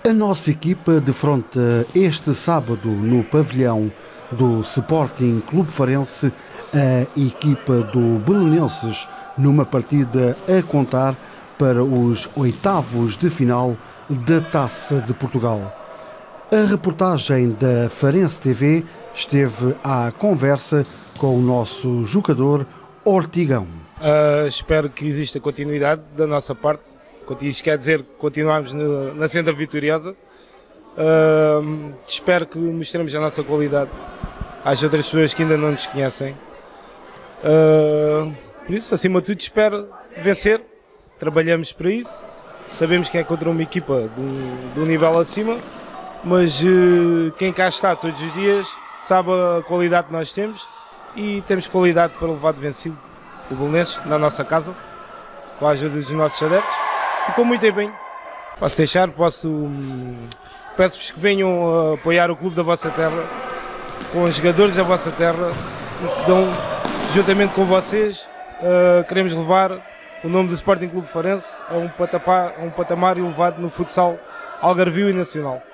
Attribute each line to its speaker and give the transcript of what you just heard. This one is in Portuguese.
Speaker 1: A nossa equipa defronta este sábado no pavilhão do Sporting Clube Farense a equipa do Belenenses numa partida a contar para os oitavos de final da Taça de Portugal. A reportagem da Farense TV esteve à conversa com o nosso jogador Ortigão.
Speaker 2: Espero que exista continuidade da nossa parte. Isto quer dizer que continuamos na senda vitoriosa. Espero que mostremos a nossa qualidade às outras pessoas que ainda não nos conhecem. Por isso, acima de tudo, espero vencer. Trabalhamos para isso. Sabemos que é contra uma equipa do nível acima, mas quem cá está todos os dias sabe a qualidade que nós temos e temos qualidade para levar de vencido o Belenenses na nossa casa, com a ajuda dos nossos adeptos. E com muito bem, peço-vos que venham apoiar o clube da vossa terra, com os jogadores da vossa terra, e que dão, juntamente com vocês, queremos levar o nome do Sporting Clube Farense a um patamar elevado no futsal algarvio e nacional.